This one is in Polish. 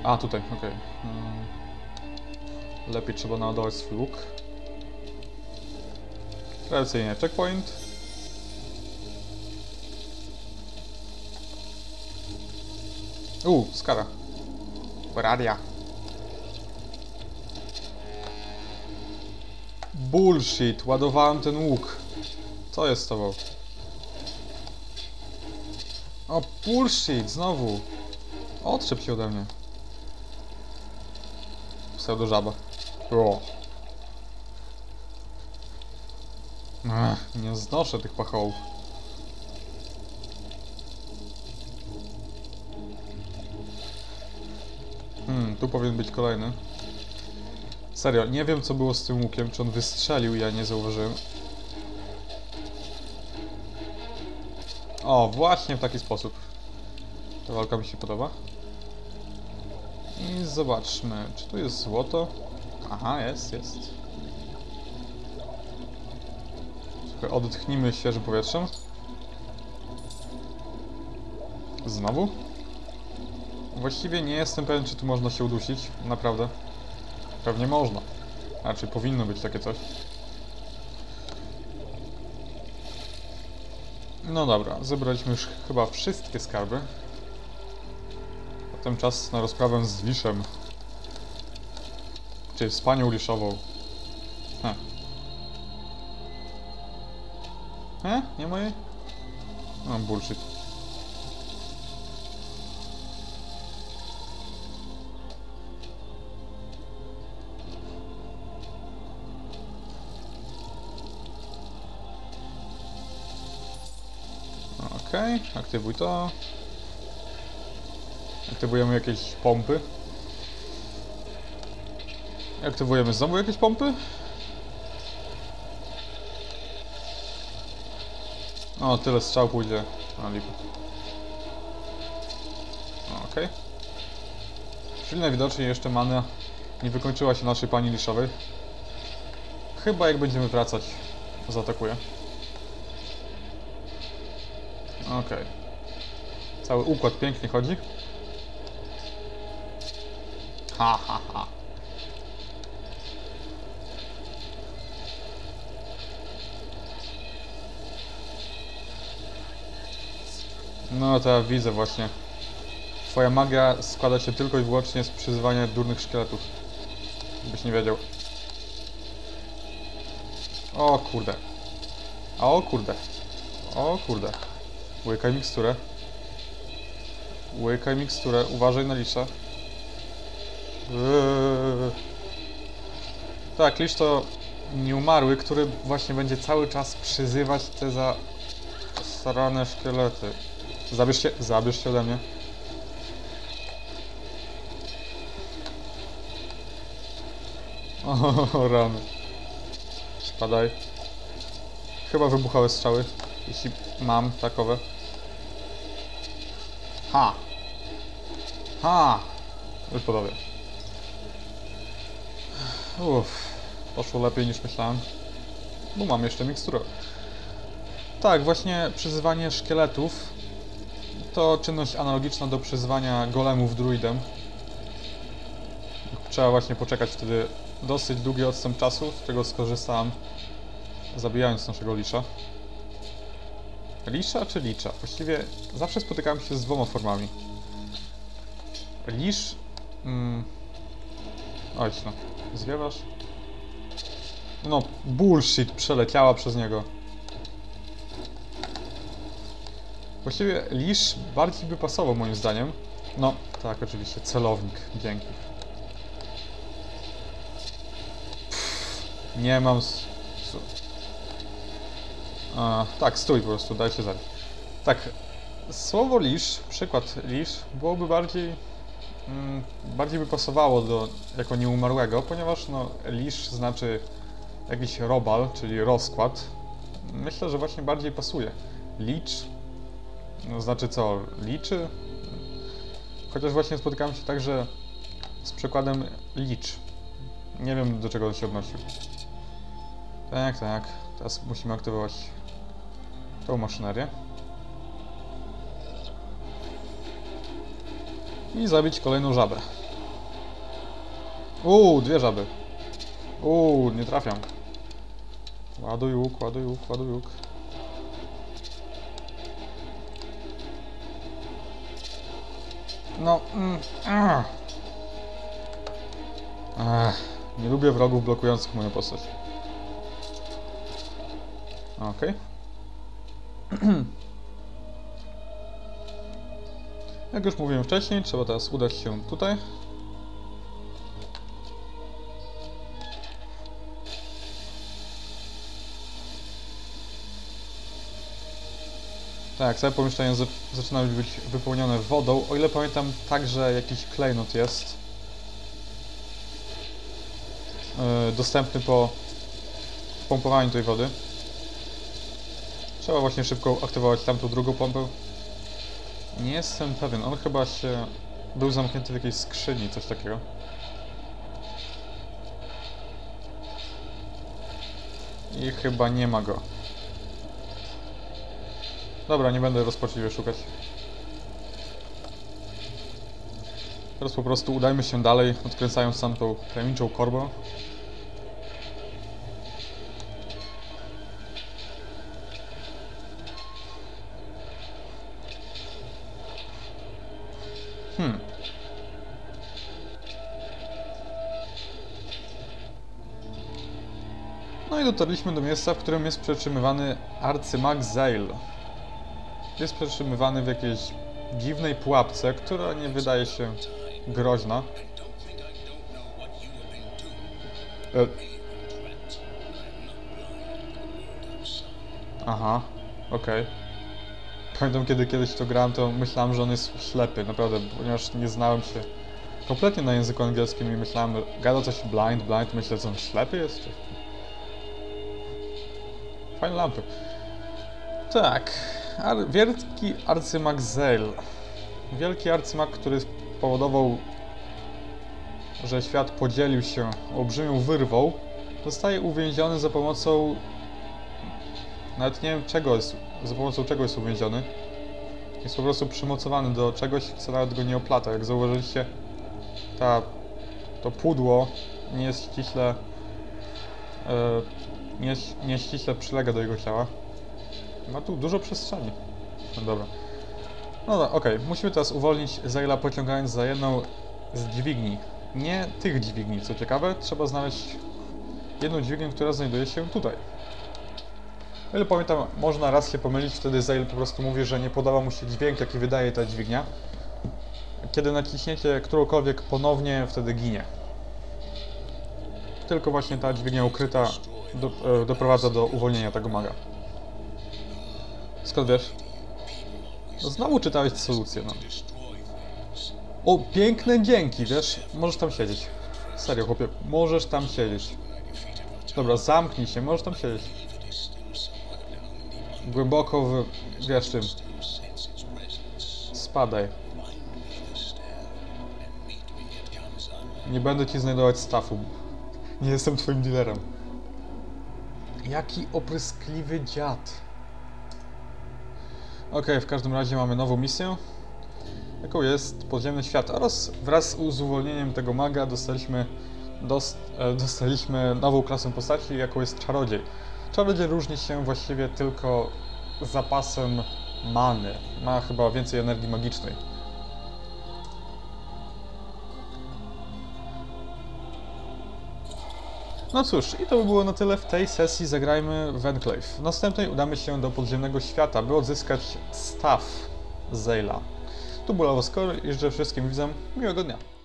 A, tutaj, okej. Lepiej trzeba naładować swój łuk. Tradycyjnie checkpoint. Skara. Radia. Bullshit, ładowałem ten łuk. Co jest z tobą? O, bullshit, znowu. Odczep się ode mnie. Pseudo żaba. O. Nie znoszę tych pachołów. Tu powinien być kolejny. Serio, nie wiem co było z tym łukiem, czy on wystrzelił, ja nie zauważyłem. O, właśnie w taki sposób. Ta walka mi się podoba. I zobaczmy, czy tu jest złoto? Aha, jest. Trochę odetchnijmy świeżym powietrzem. Znowu? Właściwie nie jestem pewien, czy tu można się udusić. Naprawdę. Pewnie można. Raczej powinno być takie coś. No dobra, zebraliśmy już chyba wszystkie skarby. Potem czas na rozprawę z Liszem. Czyli z panią Liszową. Nie mojej? No, bullshit. Okej, aktywuj to. Aktywujemy jakieś pompy. Aktywujemy znowu jakieś pompy. O, tyle strzał pójdzie. No, lipa. Okej. Czyli najwidoczniej jeszcze mana nie wykończyła się naszej pani Liszowej. Chyba jak będziemy wracać, zaatakuje. Okej. Cały układ pięknie chodzi. Ha. No to ja widzę właśnie. Twoja magia składa się tylko i wyłącznie z przyzywania durnych szkieletów. Byś nie wiedział. O kurde. O kurde. Łykaj miksturę. Uważaj na lisza. Tak, lisz to nieumarły, który właśnie będzie cały czas przyzywać te zasrane szkielety. Zabierz się ode mnie. O, rany. Spadaj. Chyba wybuchałe strzały, jeśli mam takowe. Ha! Już podobnie. Poszło lepiej niż myślałem. Bo mam jeszcze miksturę. Tak, właśnie przyzywanie szkieletów to czynność analogiczna do przyzywania golemów druidem. Trzeba właśnie poczekać wtedy dosyć długi odstęp czasu, z czego skorzystałem, zabijając naszego lisza. Lisza czy licza? Właściwie zawsze spotykałem się z dwoma formami. Lisz... Oj, no. Zwiewasz? No, bullshit, przeleciała przez niego. Właściwie lisz bardziej by pasował moim zdaniem. No, tak, oczywiście, celownik. Dzięki. Nie mam... tak, stój po prostu, dajcie zabić. Tak, słowo lisz, przykład lisz, byłoby bardziej by pasowało do jako nieumarłego, ponieważ no, lisz znaczy jakiś robal, czyli rozkład. Myślę, że właśnie bardziej pasuje. Licz, no znaczy co, liczy? Chociaż właśnie spotykałem się także z przykładem licz. Nie wiem, do czego to się odnosił. Tak. Teraz musimy aktywować tą maszynerię. I zabić kolejną żabę. Dwie żaby. Nie trafiam. Ładuj łuk, ładuj łuk, ładuj łuk. No, nie lubię wrogów blokujących moją postać. Okej. Jak już mówiłem wcześniej, trzeba teraz udać się tutaj. Tak, całe pomieszczenie zaczyna być wypełnione wodą. O ile pamiętam, także jakiś klejnot jest dostępny po pompowaniu tej wody. Trzeba właśnie szybko aktywować tamtą drugą pompę. Nie jestem pewien, on chyba był zamknięty w jakiejś skrzyni, coś takiego. I chyba nie ma go. Dobra, nie będę rozpaczliwie szukać. Teraz po prostu udajmy się dalej, odkręcając tamtą tajemniczą korbę. No i dotarliśmy do miejsca, w którym jest przetrzymywany arcymag Zale. Jest przetrzymywany w jakiejś dziwnej pułapce, która nie wydaje się groźna. Aha, okej. Pamiętam, kiedy kiedyś to grałem, to myślałem, że on jest ślepy, naprawdę, ponieważ nie znałem się kompletnie na języku angielskim i myślałem, gada coś blind, myślę, że on ślepy jest. Fajne lampy. Tak, wielki arcymag Zale. Wielki arcymag, który spowodował, że świat podzielił się olbrzymią wyrwą, zostaje uwięziony za pomocą... Nawet nie wiem za pomocą czego jest uwięziony. Jest po prostu przymocowany do czegoś, co nawet go nie oplata. Jak zauważyliście, to pudło nie jest ściśle... nie ściśle przylega do jego ciała. Ma tu dużo przestrzeni. No dobra. No okej. Musimy teraz uwolnić Zale'a, pociągając za jedną z dźwigni. Nie tych dźwigni, co ciekawe. Trzeba znaleźć jedną dźwignię, która znajduje się tutaj. O ile pamiętam, można raz się pomylić, wtedy Zale po prostu mówi, że nie podoba mu się dźwięk, jaki wydaje ta dźwignia. Kiedy naciśniecie którąkolwiek ponownie, wtedy ginie. Tylko właśnie ta dźwignia ukryta doprowadza do uwolnienia tego maga. Skąd wiesz? No znowu czytałeś solucję, no. O, piękne dzięki, wiesz? Możesz tam siedzieć. Serio, chłopie, możesz tam siedzieć. Dobra, zamknij się, możesz tam siedzieć. Głęboko wiesz czym. Spadaj. Nie będę ci znajdować staffu. Nie jestem twoim dealerem. Jaki opryskliwy dziad. Okej, w każdym razie mamy nową misję, jaką jest podziemny świat, oraz wraz z uwolnieniem tego maga dostaliśmy nową klasę postaci, jaką jest czarodziej. Czarodziej różni się właściwie tylko zapasem many. Ma chyba więcej energii magicznej. No cóż, i to by było na tyle w tej sesji Zagrajmy w Enclave. W następnej udamy się do podziemnego świata, by odzyskać staff Zale'a. Tu był Lawoscore i życzę wszystkim widzom miłego dnia.